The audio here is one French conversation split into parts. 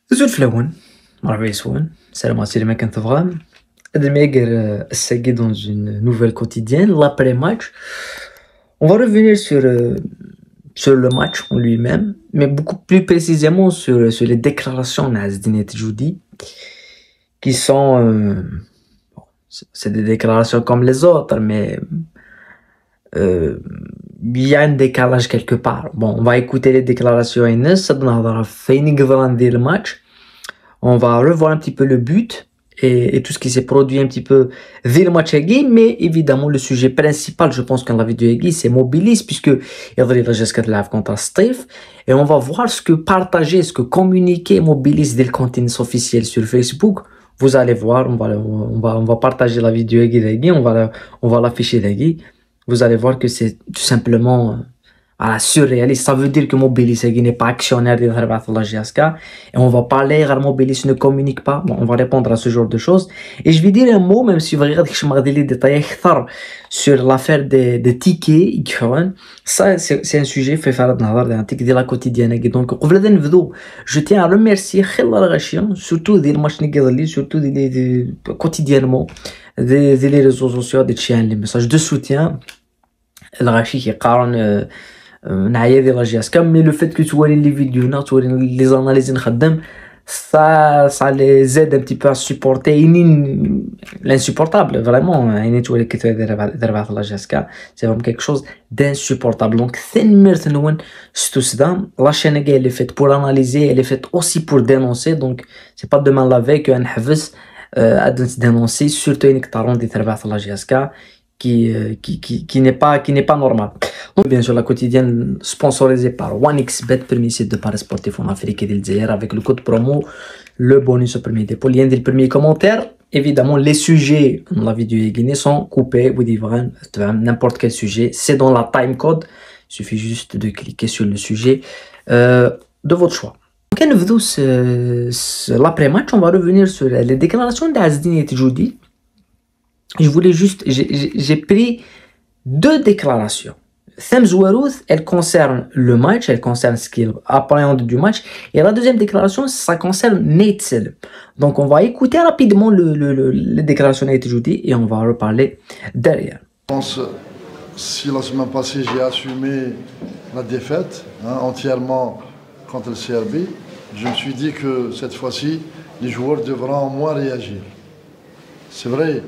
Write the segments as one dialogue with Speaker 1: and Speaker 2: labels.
Speaker 1: زول فلون مرحبا يسون السلام عليكم ما كنت فغام Admeger Sagui dans une nouvelle quotidienne, l'après-match. On va revenir sur le match en lui-même, mais beaucoup plus précisément sur les déclarations d'Azdine Joudi, qui sont... bon, c'est des déclarations comme les autres, mais euh, il y a un décalage quelque part. Bon, on va écouter les déclarations Inès, ça donne le match. On va revoir un petit peu le but et tout ce qui s'est produit un petit peu dès le match Hegui, mais évidemment le sujet principal, je pense qu'on l'a vu de Hegui, c'est Mobilis, puisque il a jusqu'à la contre Steve, et on va voir ce que partager, ce que communiquer Mobilis dès le contenu officiel sur Facebook. Vous allez voir, on va partager la vidéo Hegui, on va l'afficher d'Hegui. Vous allez voir que c'est tout simplement surréaliste. Ça veut dire que Mobilis n'est pas actionnaire de la GSK. Et on va parler, Mobilis ne communique pas. Bon, on va répondre à ce genre de choses. Et je vais dire un mot, même si vous regardez que je m'ai détaillé sur l'affaire des tickets. Ça, c'est un sujet fait faire un ticket de la quotidienne. Donc, je tiens à remercier surtout des matchs surtout quotidiennement, des réseaux sociaux, des messages de soutien. الغاشي كيقارن نعيا ديال لاجياسكا مي لو فيت كو توري لي فيديونا توري لي زاناليز نخدم ça les aide un petit peu à supporter l'insupportable vraiment يعني توري كي داير في لاجياسكا c'est vraiment quelque chose d'insupportable donc ثنمرت نون ستوسدا la chaîne elle est faite pour analyser elle est faite aussi pour dénoncer donc c'est pas demain la veille que نحبس ادن dénoncer surtout انك طارون دي تربع في لاجياسكا qui n'est pas normal. Donc, bien sûr, la quotidienne sponsorisée par 1xBet, premier site de paris sportif en Afrique et d'Algérie, avec le code promo, le bonus au premier dépôt, lien du premier commentaire. Évidemment, les sujets dans la vidéo Guinée sont coupés, vous dites n'importe quel sujet, c'est dans la time code, il suffit juste de cliquer sur le sujet de votre choix. Donc, l'après-match, on va revenir sur les déclarations d'Azdine Joudi. Je voulais juste, j'ai pris deux déclarations. Themswaruth, elle concerne le match, elle concerne ce qu'il appréhende du match. Et la deuxième déclaration, ça concerne Nate Selem. Donc, on va écouter rapidement les déclarations de Nate Joudi et on va en reparler derrière.
Speaker 2: Je pense, si la semaine passée, j'ai assumé la défaite entièrement contre le CRB, je me suis dit que cette fois-ci, les joueurs devront au moins réagir. C'est vrai.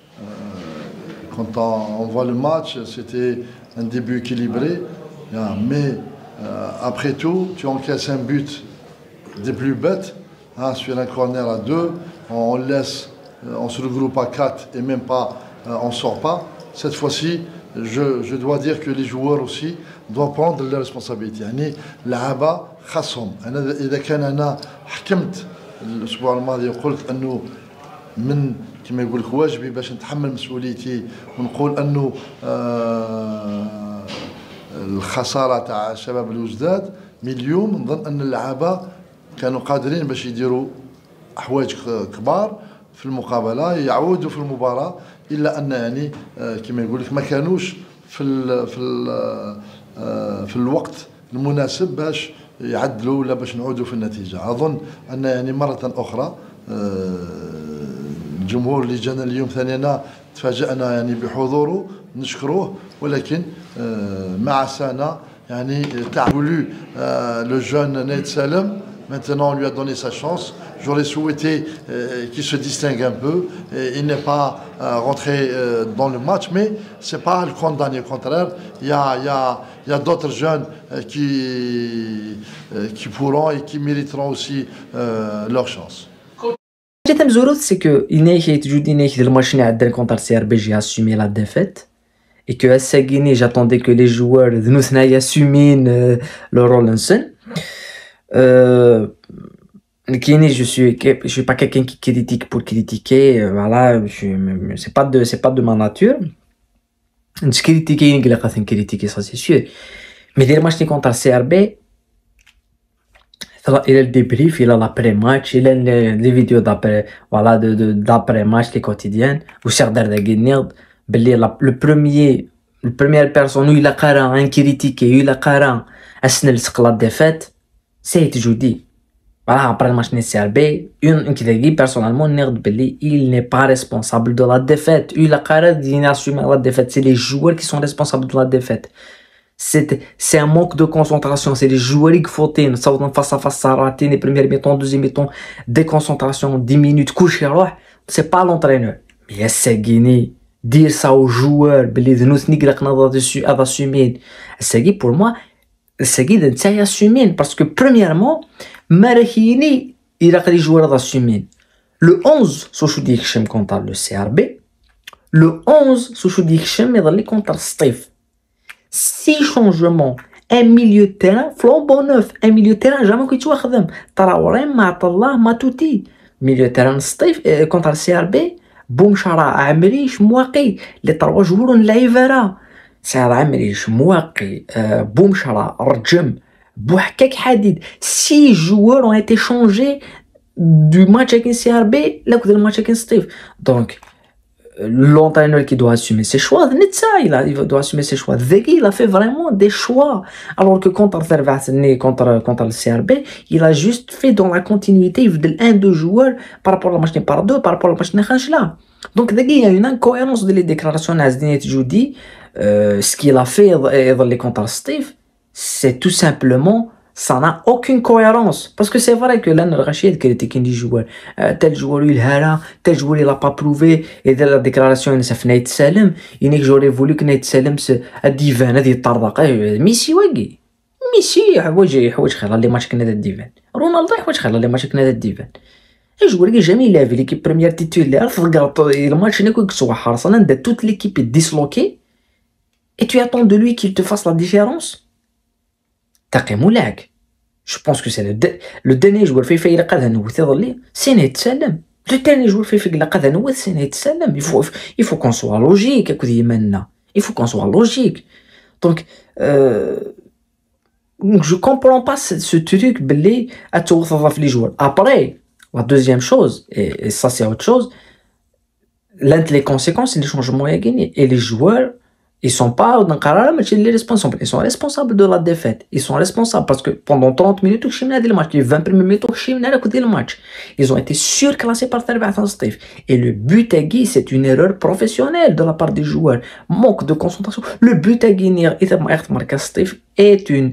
Speaker 2: Quand on voit le match, c'était un début équilibré, mais après tout, tu encaisses un but des plus bêtes, sur un corner à 2, on se regroupe à 4 et même pas, on ne sort pas. Cette fois-ci, je dois dire que les joueurs aussi doivent prendre leurs responsabilités. لعبة خاصهم. إذا كان أنا حكمت الأسبوع الماضي وقلت أنه من كما يقول لك واجبي باش نتحمل مسؤوليتي ونقول انه الخساره تاع شباب الوجداد مي اليوم نظن ان اللعابه كانوا قادرين باش يديروا حوايج كبار في المقابله يعودوا في المباراه الا ان يعني كما يقول لك ما كانوش في الوقت المناسب باش يعدلوا ولا باش نعودوا في النتيجه. اظن ان يعني مره اخرى الجمهور اللي جانا اليوم ثانينا تفاجأنا يعني بحضوره نشكروه ولكن مع سانا يعني voulu le jeune Nate Selem. Maintenant on lui a donné sa chance. J'aurais souhaité qu'il se distingue un peu. Il n'est pas rentré dans le match, mais c'est pas le condamné. Au contraire, il y a d'autres jeunes qui pourront et qui mériteront aussi leur chance.
Speaker 1: C'est que le match contre le CRB, j'ai assumé la défaite et que à Sagui, j'attendais que les joueurs de nous assument leur rôle en scène. Je suis pas quelqu'un qui critique pour critiquer, voilà, c'est pas de ma nature. Je critiquer, ça c'est sûr. Mais les matchs contre le CRB, il a le débrief, il a l'après-match, il a les vidéos d'après, voilà, d'après-match, les quotidiennes. Vous cherchez de gagner, le première personne où il a critiqué, il a la défaite, c'est Joudi. Voilà, après le match de CRB, une qui dit personnellement, il n'est pas responsable de la défaite. Il a carrément assumé la défaite. C'est les joueurs qui sont responsables de la défaite. C'est un manque de concentration. C'est les joueurs qui font ça face à face, ça raté les premières mi-temps, deuxième mi-temps, déconcentration, 10 minutes, couche. C'est pas l'entraîneur. Mais c'est Guinée. Dire ça aux joueurs, nous assumer. C'est pour moi, c'est assumer parce que premièrement, Marahini, il a les joueurs d'assumer. Le 11, Souchoudi Hichem contre le CRB. Le 11, Souchoudi Hichem est contre Steve. 6 changements. Un milieu de terrain, flambant neuf. Un milieu de terrain, jamais que tu vois. Traoré, Matallah, Matouti. Milieu de terrain, Steve contre le CRB. Boumchara, Amri, Chmouaki. Les 3 joueurs, on l'a vu. C'est Amri, Chmouaki, Boumchara, Rjem. Bouhkek Hadid. 6 joueurs ont été changés du match avec CRB là que le match avec Steve. Donc, l'entraîneur qui doit assumer ses choix, Netsa, il doit assumer ses choix. Zeki, il a fait vraiment des choix. Alors que contre le CRB, il a juste fait dans la continuité, il veut 1-2 joueurs par rapport à la machine par 2, par rapport à la machine là. Donc, Zeki, il y a une incohérence de les déclarations d'Azdine Joudi. Ce qu'il a fait dans les contre Steve, c'est tout simplement, ça n'a aucune cohérence. Parce que c'est vrai que l'Anne Rachid critique des joueurs. Tel joueur il a, tel joueur il n'a pas prouvé. Et de la déclaration, il s'est fait Nate Salem. Il n'est que j'aurais voulu que Nate Salem se divan, il est tardé. Messi, Wagi. Messi, حوايج خير اللي ماتش كنا الديفان. رونالدو حوايج خير اللي ماتش كنا الديفان. الجوار اللي جامي لافي ليكيب بريمير تيتولير تلقى الماتش هناك كسوا حرصنا de toute l'équipe est disloquée. Et tu attends de lui qu'il te fasse la différence. Je pense que c'est le dernier joueur qui fait c'est Nate Salem. Le dernier joueur qui fait c'est Nate Salem. Il faut qu'on soit logique. Il faut qu'on soit logique. Donc, je comprends pas ce truc à les joueurs. Après, la deuxième chose, et ça c'est autre chose, les conséquences, c'est les changements à gagner. Et les joueurs, ils sont pas les responsables. Ils sont responsables de la défaite. Ils sont responsables parce que pendant 30 minutes, les 20 premières minutes, le match. Ils ont été surclassés par Steve. Et le but à Guy, c'est une erreur professionnelle de la part des joueurs. Manque de concentration. Le but à Guy, Steve, est une...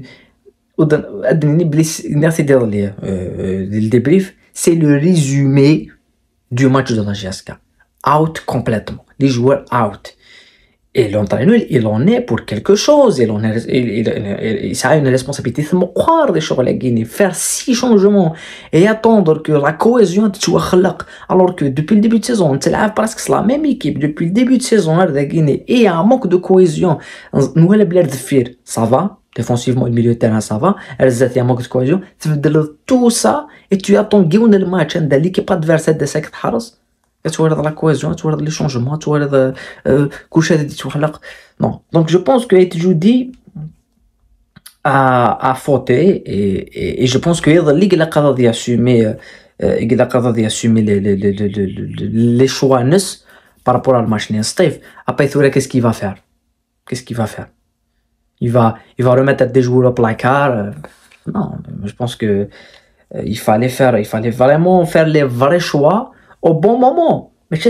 Speaker 1: Merci de le débrief. C'est le résumé du match de la GSK. Out complètement. Les joueurs out. Et l'entraîneur, il en est pour quelque chose. Ça a une responsabilité. Il faut croire des choses à Guinée. Faire 6 changements et attendre que la cohésion soit créée. Alors que depuis le début de saison, c'est presque la même équipe. Depuis le début de saison, la Guinée. Et il y a un manque de cohésion. Nous, ça va. Défensivement, le milieu de terrain, ça va. Il y a un manque de cohésion. Tu veux tout ça et tu attends le match de l'équipe adverse de cette Haras. Tu vois la cohésion, tu vois les changements, tu vois non. Donc je pense que Joudi a fauté et je pense que il a capable d'assumer les choix par rapport à le match de Steve. Après qu'est-ce qu'il va faire? Il va remettre des joueurs au placard. Non, je pense que il fallait vraiment faire les vrais choix au bon moment. Mais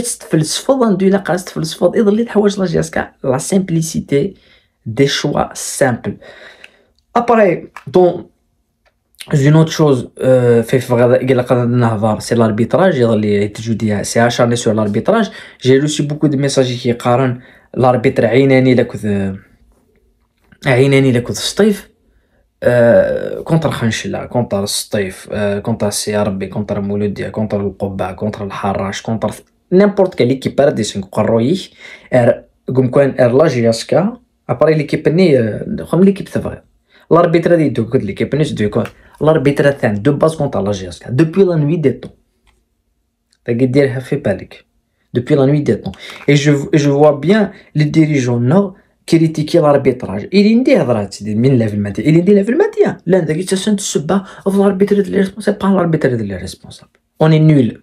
Speaker 1: la simplicité des choix simples. Après, dans une autre chose, c'est l'arbitrage. C'est acharné sur l'arbitrage. J'ai reçu beaucoup de messages qui قارن l'arbitre عيناني لك ستيف contre Khanchila, contre Steve, contre CRB, contre Mouloudia, contre le Koba, contre le Harash, contre n'importe quelle équipe perdue, c'est Roy, comme quoi la GSK, après l'équipe comme l'équipe c'est vrai. L'arbitre dit de l'équipe l'arbitre de base contre la GSK depuis la nuit des temps. C'est-à-dire fait panique depuis la nuit des temps. Et je vois bien les dirigeants nord critiquer l'arbitrage. Il dit l'arbitre c'est pas l'arbitre de responsable. On est nul.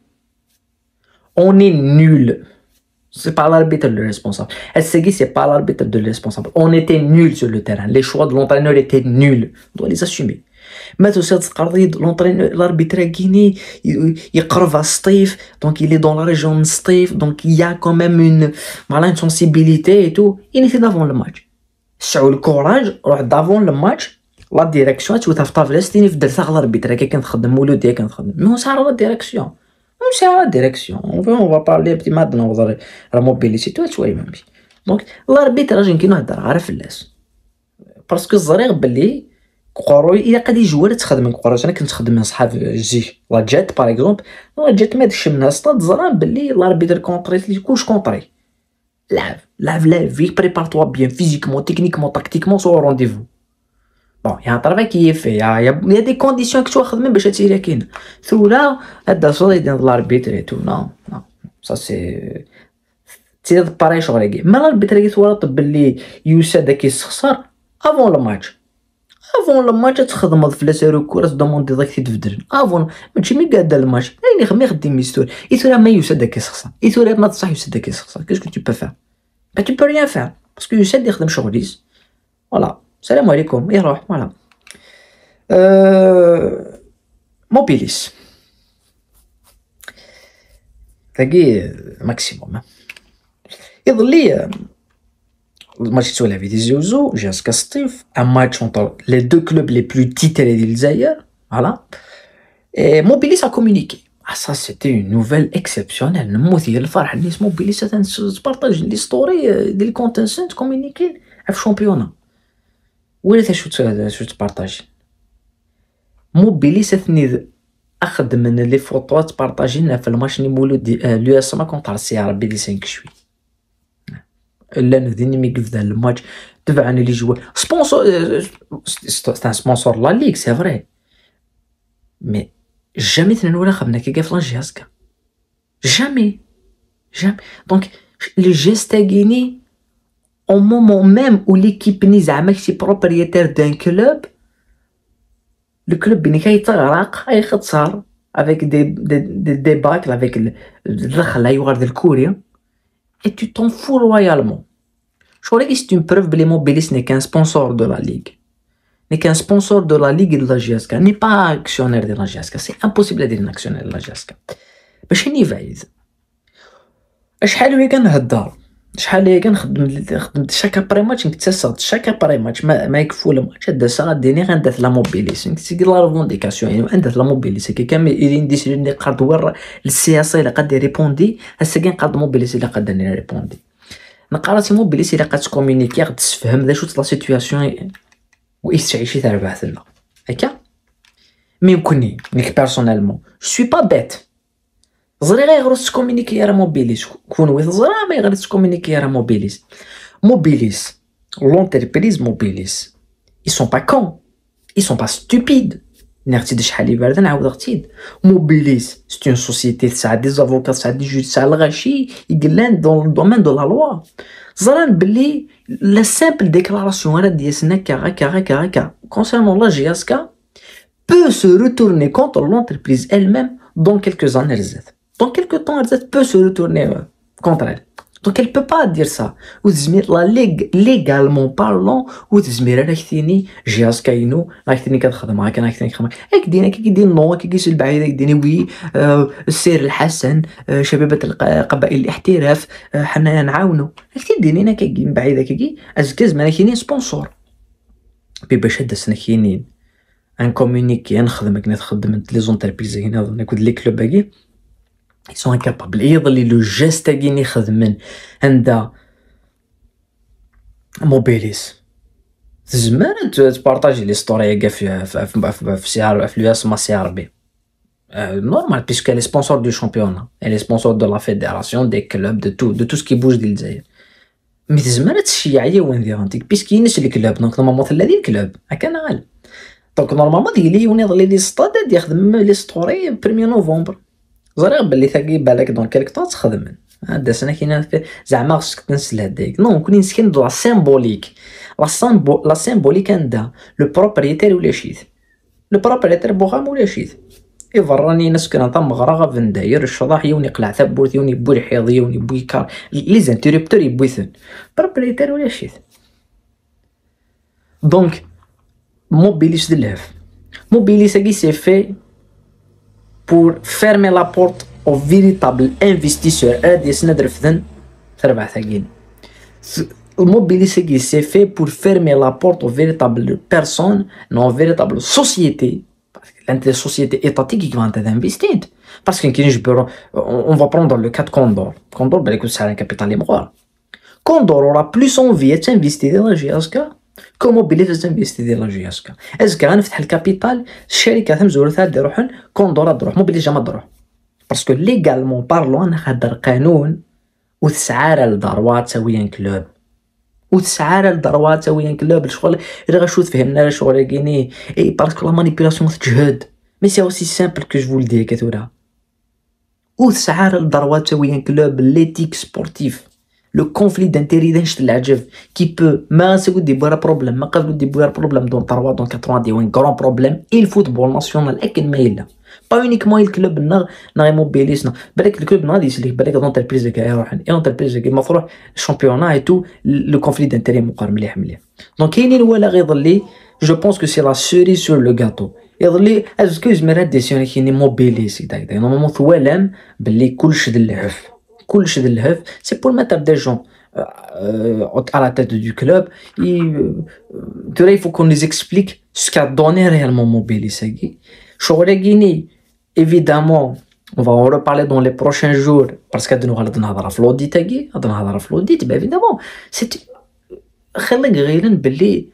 Speaker 1: C'est pas l'arbitre le responsable. C'est pas l'arbitre de responsable. On était nul sur le terrain. Les choix de l'entraîneur étaient nuls. On doit les assumer. ما توصل تقرضي لونطرينور لاربيتر كيني يقرب على السطيف دونك il est dans la région de Stif donc il y a quand même une sensibilité et tout il était d'avant le match شعو الكوراج روح دافون الماتش لا ديريكسيون توتا في طافلاستيني في درتها على الاربيتر كي كنخدم مولود ديالي كنخدم مي ساعه لا ديريكسيون ساعه ديريكسيون اون فا بارلي بتي ما نهضر راه موبيليتي تو شويه ماشي دونك الاربيتر اجي كي نهضر على فلاس باسكو الزريغ باللي كوروي الا قد يجوا تخدم كوروي انا كنت خدم مع صحاب جي لا جات باغ اكزومبل لا جات ما داكشي منها سطاد زران باللي الاربيتر كونطريت لي كلش كونطري لعب في بريبار توا بيان فيزيكمون تكنيكمون تاكتيكمون سو رونديفو بون يا طرافاي كي في يا دي كونديسيون كتو خدمين باش هادشي كاين ثولا هدا صوي ديال الاربيتر اي تو نو سا سي تي باراي شغل كي ما الاربيتر كي تورط باللي يوسا كيستخسر افون لو ماتش تخدم الفلاس ركورات دوموندي داك تدفدر افون ماشي مي قادا الماتش يعني خمي خدي ميستور يثورا ما يوسا داك يسخسر يثورا ما تصح يوسا داك يسخسر كاسكو تي بو فار با تي بو ريان فار باسكو يوسا يخدم شغليس فوالا السلام عليكم يروح فوالا موبيليس تلاقي ماكسيموم يظل لي الماتش تولى في زوزو جاسكا سطيف ان ماتش entre les deux clubs les plus titrés du Zaïre voilà et Mobilis a communiqué ça c'était une nouvelle exceptionnelle نموت هي الفرح الناس موبيليس تبارطاج لي ستوري ديال كونتنسنت كومونيكين في الشامبيونا ولا شو تبارطاج موبيليس ثني اخذ من لي فوتو تبارطاجينا في الماتش نيمولو لو اس ما كونتر السي ار بي دي 5 شوي لا نديني مي كيف ذا الماتش تبعني لي جوا سبونسور سي ان سبونسور لا ليغ سي فري مي جامي تنولا خدمنا كي في لانجياسكا جامي دونك لي جيستاغيني au moment même où l'équipe ني زعما كشي propriétaire d'un club le club بني كيتغرق يخسر avec des débâcles avec الدخله يوارد الكوريا et tu t'en fous royalement. Je crois que c'est une preuve que Mobilis n'est qu'un sponsor de la Ligue. N'est qu'un sponsor de la Ligue et de la GSK. N'est pas actionnaire de la GSK. C'est impossible d'être un actionnaire de la GSK. باش نيفايد شحال وي كنهضر شحال هي كنخدم شاك ابري ماتش نكتسد شاك ابري ماتش ما يكفو الماتش هدا الساعه ديني غندات لا موبيليس نكتي لا ريفونديكاسيون يعني عندها لا موبيليس كي كامل يدين ديسيجن اللي قرض ور السياسه الا قد ريبوندي هسا كاين قرض موبيليس اللي قد ريبوندي نقرات موبيليس اللي قد كومونيكي غد تفهم ذا شو لا سيتوياسيون ويستعيشي تاع ربح ثنا هكا مي يمكنني نيك بيرسونيلمون جو سوي با بيت زري غيغرس كومونيكي راه موبيليس كون ويث زرا ما يغرس كومونيكي راه موبيليس l'entreprise موبيليس ils sont pas cons ils sont pas stupides نعتيد شحال يبرد نعاود غتيد موبيليس سي اون سوسيتي تاع دي زافوكا تاع دي جوج تاع الغاشي يقلان دون دومين دو لا لوا زران بلي لا سامبل ديكلاراسيون راه ديالنا كا concernant la GSK peut se retourner contre l'entreprise elle-même dans quelques années dans quelques temps elle peut se retourner contre elle donc elle peut pas dire ça وتزمير لا légalement parlant وتزمير انا كثيني جهاز كاينو راه كثيني كنخدم معاك انا كثيني كنخدم هاك دينا كيدير نو كيجيس البعيده كيديني وي السير الحسن شباب قبائل الاحتراف حنا نعاونوا كثير دينا كيجي من بعيده كيجي ازكاز ما كاينين سبونسور بي باش هدا سنا كاينين ان كومونيكي نخدم كنا نخدم لي زونتربريز هنا نكود لي كلوب باكي ils sont incapables يظل لو جيست كاين يخدمن عند موبيليس زمان تبارطاجي لي ستوري كاع في سي ار في الياس ما سي ار بي نورمال بيسكو لي سبونسور دو شامبيون لي سبونسور دو لا فيدراسيون دي كلوب دو تو سكي بوج ديال الجزائر مي زمان تشيعيه وين دير انت بيسكو ينس لي كلوب دونك نورمالمون ثلا ديال الكلوب هكا نغال دونك نورمالمون ديالي يظل لي ستاد يخدم لي ستوري 1 نوفمبر زريغ باللي ثاقي بالك دون كالك طا تخدم هدا سنه كاين زعما خصك تنسل هداك نو كوني نسكن لا سيمبوليك لا سيمبوليك عندها لو بروبريتير ولا شيت لو بروبريتير بوغام ولا شيت يفراني ناس كان طا مغرغه في نداير الشضاح يوني قلع ثبوت يوني بوي الحيض يوني بوي كار لي زانتيريبتور يبويثن بروبريتير ولا شيت دونك موبيليس دلهف Mobili c'est fait pour fermer la porte aux véritables investisseurs. Le mobilier c'est fait pour fermer la porte aux véritables personnes, non aux véritables sociétés. Parce que les sociétés étatiques qui vont investir. Parce que on va prendre le cas de Condor. Condor, c'est un capital immoral. Condor aura plus envie d'investir dans la GSK que Mobilier d'investir dans la GSK. Est-ce qu'il y a un capital الشركات مزورتها تروحن كوندور تروح موبيلي جا ما تروح باسكو ليغالمون بارلون نهضر قانون وتسعار للدروات تساويان كلوب وتسعار للدروات تساويان كلوب الشغل اللي غنشوف فهمنا الشغل كيني اي باسكو لا مانيبيلاسيون تجهد مي سي اوسي سامبل كو جو فول دي كتورا وتسعار للدروات تساويان كلوب ليتيك سبورتيف le conflit d'intérêt d'un العجب qui peut ما سيقول دي بوير بروبلème ما قبل دي بوير بروبلème دون 3 دون 4 دي وين غران بروبلème il football national اكن ما يلا با اونيكمون الكلوب نا موبيليسنا بالك الكلوب نا يسلك بالك دونتربريز كاع يروح دونتربريز كاع مفروح الشامبيونات اي تو لو conflit d'intérêt مقار مليح دونك كاينين ولا غيظل لي جو بونس كو سي لا سوري سور لو غاتو يظل لي اسكوز مرا ديسيون كاينين موبيليس داك نورمالمون ثوالم باللي كلش دلهف كلش دلهف سي بور mettre des gens à la tête du club et il faut qu'on les explique ce qu'a donné réellement Mobilier Sagui. Chouregini, évidemment, on va en reparler dans les prochains jours parce que nous allons avoir l'audit Agui, l'audit, ben évidemment, c'est خلي غيرن باللي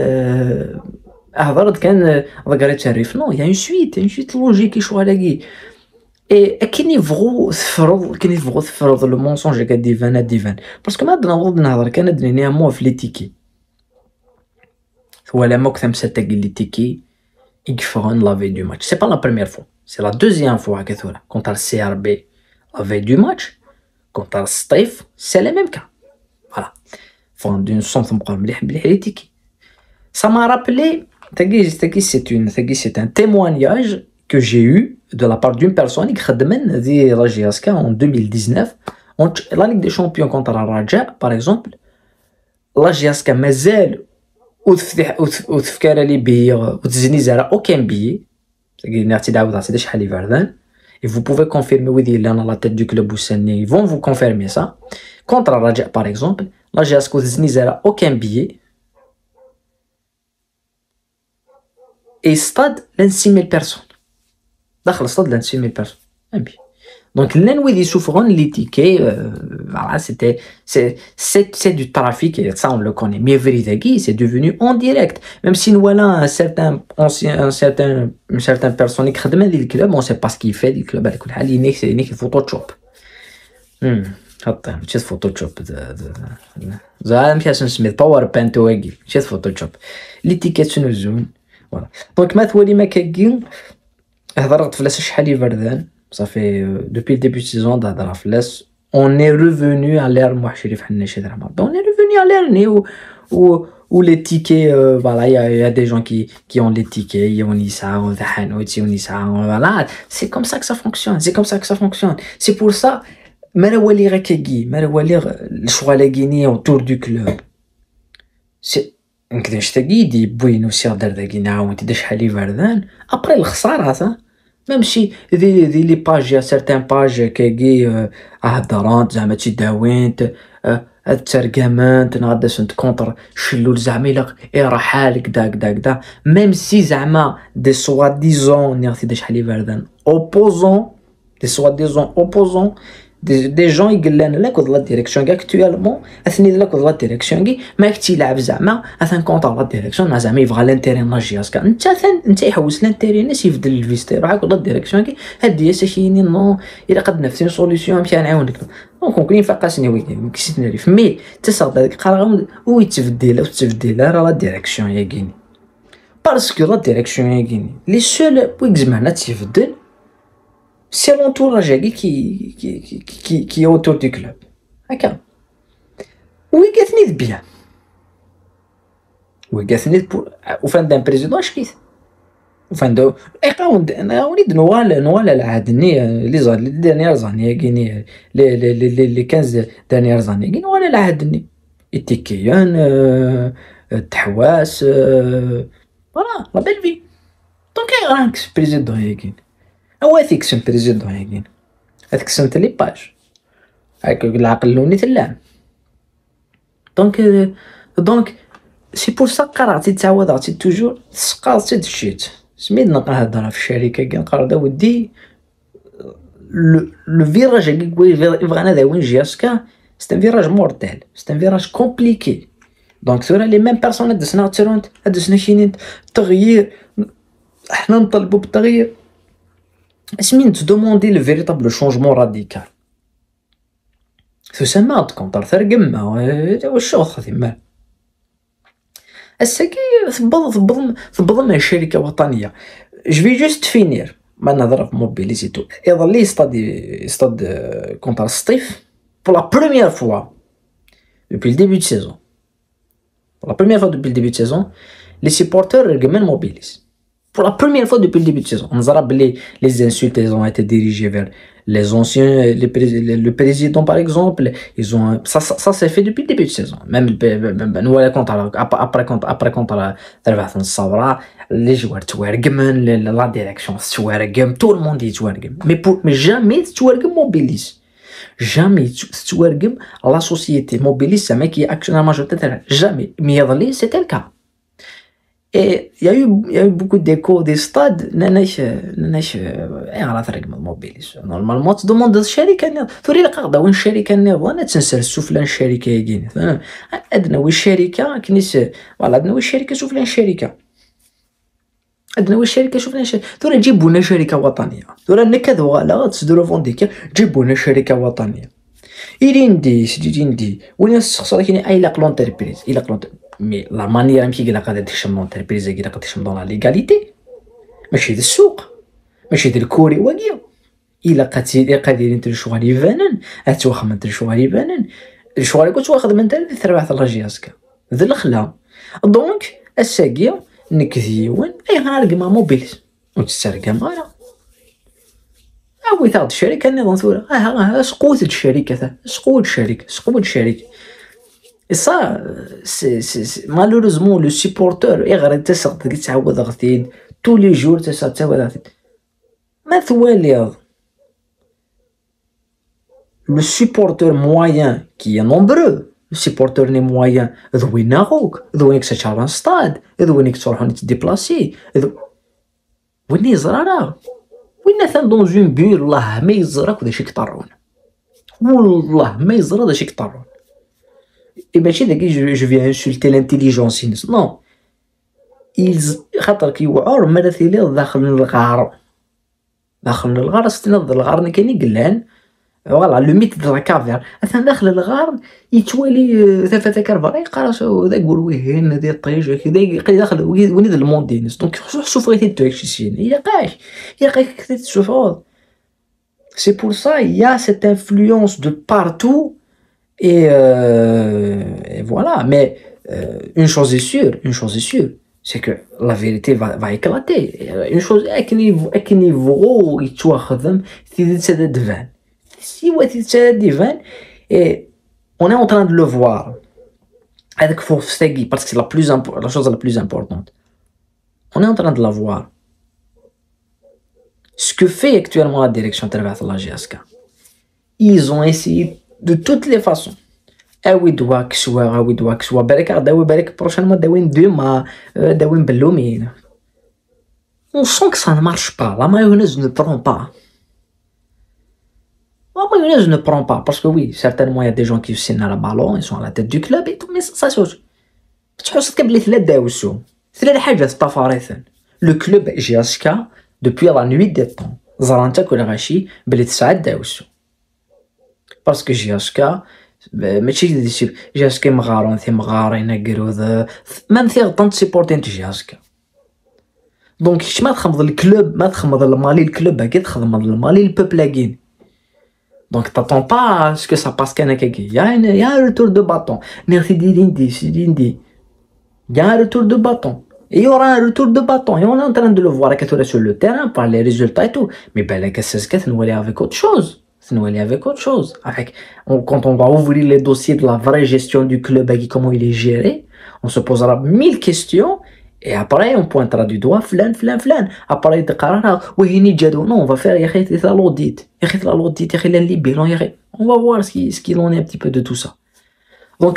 Speaker 1: هضرت كان ضقريت تعرف نو يا une suite logique شوالكي et كاين يبغوا تفرض لو مونسونج اللي كديفان باسكو ما نوض نهضر كان درينيها مو في لي تيكي ولا ما كثم ستاقي لي تيكي يكفرون لا في دو ماتش سي با لا بروميير فوا سي لا دوزيام فوا كثوره كونتر السي ار بي لا في دو ماتش كونتر السطيف سي لا ميم كا فوالا فون دون سونس مقارن مليح لي تيكي ça m'a rappelé c'est un témoignage que j'ai eu de la part d'une personne qui خدمن ذي la GSK en 2019 la Ligue des Champions contre Raja par exemple la GSK مازال وتفكر لي بي وتزني زرا aucun billet c'est-à-dire نعطي دعوة عطي شحال لي فردان et vous pouvez confirmer وذي اللي انا la tête du club وسني ils vont vous confirmer ça contre Raja par exemple la GSK وتزني زرا aucun billet et stade لان 6000 personnes داخل الصاد لان 6000 بيرسون امبي دونك لان ويدي يشوفون لي تيكي فوالا سي دو ترافيك et ça on le connaît mais vérité c'est devenu en direct même si voilà un certain personne qui خدم هذه الكلوب on sait pas ce qu'il fait du club على كل حال ينيك فوتوشوب حط ماشي فوتوشوب زعما ماشي نسميه باور بانت واقي ماشي فوتوشوب لي تيكيت شنو زون فوالا دونك ما ثوالي ما كاين هضرت فلاس شحال يبردان صافي دوبي ديبي سيزون هضر فلاس on est revenu à l'ère moi شريف حناشي درهم on est revenu à l'ère né où les tickets voilà il y a des gens qui ont les tickets on y ça on y ça voilà c'est comme ça que ça fonctionne c'est pour ça مروالي غاكي مروالي الشغل كيني autour du club c'est نقدرش تاقيدي بوينو سير دار داكي نعاود تدا شحال يبردان ابري الخساره ميم شي ذي لي باج يا سيرتان باج كاكي هضرات زعما تيداوينت الترجمانت نغدا سنت كونتر شلول زعما الا راه حالك داك ميم سي زعما دي سوا ديزون نيرتي دا شحال يبردان اوبوزون دي سوا ديزون اوبوزون des gens يقلان لك ولا ديريكسيون كاع اكطوالمون اثني لك ولا ديريكسيون كي ما كتيلعب زعما اثن كونطر لا ديريكسيون زعما يبغى لانتيري لا جياسكا انت يحوس لانتيري الناس يفدل الفيستير راك ولا ديريكسيون كي هادي ساشيني نو الا قد نفسي سوليسيون مشي نعاونك دونك كاين فقاسني وين كنت نعرف مي تصاد هذيك قرا وتبدل راه لا ديريكسيون يا كيني باسكو لا ديريكسيون يا كيني لي سول بويك زعما تيفدل c'est l'entourage qui est autour du club. D'accord. Oui, qu'est-ce bien. Oui, qu'est-ce pour au fin d'un président شكيت. Au fin de أنا أريد نوال العهدني les dernières années كيني les 15 dernières années كي نوال العهدني التكيان التحواس voilà la belle vie. دونك رانك بريزيدون ياكين هواثيك سم بريزيدون ياكين هاذيك سنت لي باج هاك العقل اللوني تلام دونك سي بور سا قرعتي تعاود عرفتي توجور سقاطي دشيت سميت نهضر في الشركه كاع نقرا دا ودي le virage qui va aller où jusqu'à c'est un virage mortel c'est un virage compliqué donc sur les mêmes personnes de سنة هاد سنين تغيير احنا نطلبوا بالتغيير اسمين تدوموندي لو فيريتابل شونجمون راديكال تسمى تكونتر ثرقم واش خاطي مال الساكي ثبض مع شركه وطنيه جو في جوست فينير ما نهضر في موبيليتي يظل لي استاد كونتر ستيف pour la première fois depuis le début de saison pour la première fois depuis le début de saison les supporters رقموا موبيليس pour la première fois depuis le début de saison on a rappelé les insultes elles ont été dirigées vers les anciens le président par exemple ils ont ça s'est fait depuis le début de saison même voilà après contre تربح الصبرا les joueurs تورقمن la direction تورقم tout le monde يتورقم mais jamais تورقم موبيليس jamais تورقم la société موبيليس زعما كي اكشن ماجوريتير jamais mais يظل c'était le cas. Et il y a eu beaucoup d'échos des stades ناناش على طريق موبيليس نورمالمون تدوموند الشركه ثوري القاعده وين الشركه وانا تنسال سفلان الشركه يجيني ادنا وين الشركه كنيس فوالا ادنا وين الشركه سفلان الشركه ادنا وين الشركه سفلان شركه ثوري جيبوا لنا شركه وطنيه ثوري نكذوا غالا تسدروا فونديكا جيبوا لنا شركه وطنيه يدي وين السخسره كاين اي لاق لونتربريز الى قلونت مي لا مانيير كي قال قاعده تخدم لونتربريز كي قاعده تخدم دون لا ليغاليتي ماشي ذا السوق ماشي ذا الكوري واقيا الا قادرين تشوغال يبانن اتوخ من تشوغال يبانن الشوغال كنت واخد من تاع تربح لاجياسكا ذا الخلا دونك الساقيه نكذيون اي غنرق مع موبيلز وتسرق معايا تاع الشركه نظام ثورة سقوط الشركه سقوط الشركه et ça c'est malheureusement le supporter يغرد تسقط تعاود غثيد tous les jours تعاود غثيد ما ثوالي le supporter moyen qui est nombreux le supporter n'est moyen ذوين ناغوك ذوينك تشارع ستاد ذوينك تروحون تديبلاسي وين يزرع وين ثان دون جون بير والله ما يزرك ودا شي كطرون والله ما يزرى دا شي كطرون et ماشي داك جو فيان انسولتي لانتيليجونس نو خاطر كيوعر مرثيلي داخل الغار استناد الغار كاين قلان فوالا لو ميت دو كافير اثنا داخل الغار يتوالي ثلاثه كرفر يقراش ذا يقول وين هذه الطيج كذا داخل وين ذا الموندينس دونك شوف غير تاكسي سين يا قاش تشوفوا c'est pour ça il y a cette influence de partout et voilà mais une chose est sûre c'est que la vérité va éclater une chose اكني فغو يتواخذم في هذا الدفان si c'est un divin et on est en train de le voir avec Forstegui parce que c'est la chose la plus importante on est en train de la voir ce que fait actuellement la direction de la GSK ils ont essayé de toutes les façons doit برك prochainement داوين بلومين on sent que ça ne marche pas la mayonnaise ne prend pas. La mayonnaise ne prend pas parce que oui, certainement il y a des gens qui signent à la ballon, ils sont à la tête du club et tout, mais ça c'est تحس قبل ثلاث داوسو ثلاث حاجات طفاريثن لو كلوب جياسكا depuis la nuit des temps زرانتا كل غاشي بلي 9 داوسو باسكو جياسكا ماشي ديسيب جياسكا مغارين قرود مام ثيغ طنت سيبورتين جياسكا دونك ما تخمض الكلوب ما تخمض المالي الكلوب هكا تخدم المالي البوبل لاكين. Donc t'attends pas à ce que ça passe qu'un il y a un retour de bâton. Merci Dindi. Il y a un retour de bâton. Et il y aura un retour de bâton. Et on est en train de le voir sur le terrain par les résultats et tout. Mais ben, qu'est-ce nous aller avec autre chose. Nous aller avec autre chose. Quand on va ouvrir les dossiers de la vraie gestion du club et comment il est géré, on se posera 1000 questions Et après, on pointera du doigt, flan. Après, il déclarera, oui, ni jadou. Non, on va faire, l'audit. L'audit, les bilans, on va voir ce qu'il en est un petit peu de tout ça. Donc,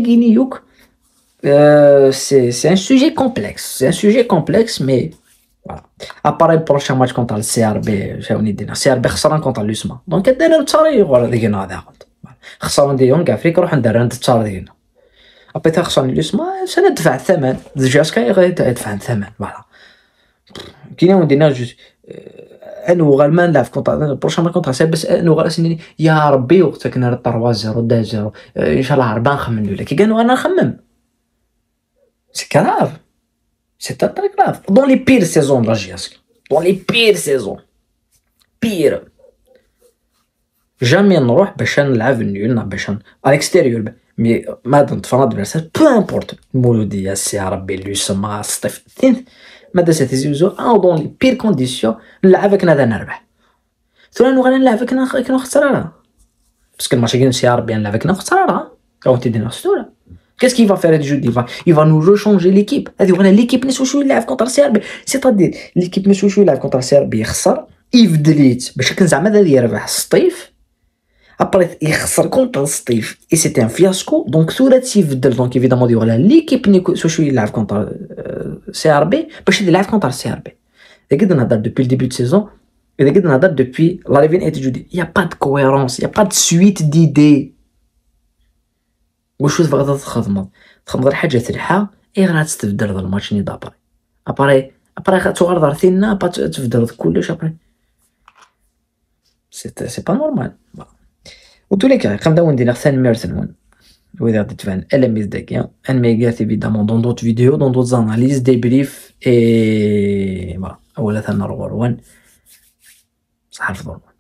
Speaker 1: c'est un sujet complexe. C'est un sujet complexe, mais voilà. Après le prochain match contre le CRB, CRB خسران contre l'USMA. Donc, كدير التصاريح ولا دينا هذا خسران ديون كاع فريق روح ندير التصاريح ديالنا. après خسران اليوسما سندفع الثمن جاسكا يدفع الثمن فوالا كاين ودينا جوج انو غالمان نلعب كونتر بروشان كونتر سي بس انو غاسني يا ربي وقتك كنا 3-0 ان شاء الله عربان نخمم ولا كي كانوا انا نخمم سي كراف سي تري كراف دون لي بير سيزون لا جياسك دون لي بير سيزون بير جامي نروح باش نلعب النيول باش على الاكستيريور مي ما نتفرض بالاساس بو امبورت مولوديه سي ربي اللي يسمى الصيف ماذا ستزيزو او دون لي بير كونديسيون نلعبك نادا نربح ثاني غادي نلعبك نخسر راه باسكو الماتش كاين سي ربي نلعبك نخسر راه او تي دينا ستوره qu'est-ce qu'il va faire du il va nous rechanger l'équipe هذه وانا l'équipe نسوشو يلعب كونتر سي ربي سيتادير l'équipe نسوشو يلعب كونتر سي ربي يخسر يفدليت باش كان زعما هذا يربح الصيف après يخسر كونتر الصيف et c'était un fiasco donc ثلاثي يفدل donc évidemment il y aura l'équipe نسوشو يلعب كونتر سي ربي باش يلعب كونتر سي ربي et قد نهضر depuis le début de saison et قد نهضر depuis l'arrivée d'Etijudi il y a pas de cohérence il y a pas de suite d'idées واش تبغى تخدم غير حاجه تريحه غير غتستبدل هذا الماتش ني دابري ابري تغرض ثينا تفدل كلش ابري سي با نورمال وتو لي كا نبداو ندير ثاني ميرثن وإذا تفهم LMS داكيا الميغات évidemment dans d'autres vidéos dans d'autres analyses débriefs et voilà اولا ثنا روان صح الفضل